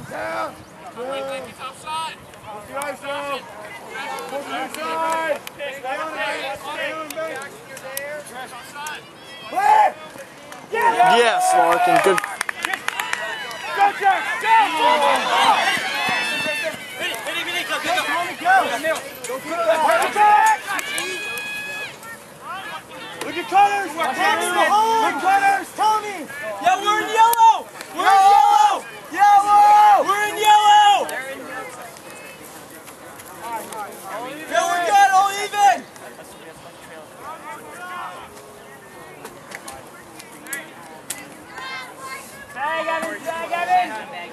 Down. Good. Outside. Push the ice out. Push the inside. Yes, Larkin. Good. Go, Jack. Go. Look at Cutters! Look, Cutters! Tommy! Yeah, we're in yellow! We're in yellow! Yellow! We're in yellow! Yeah, we're good, all even! Tag Evan! Tag Evan!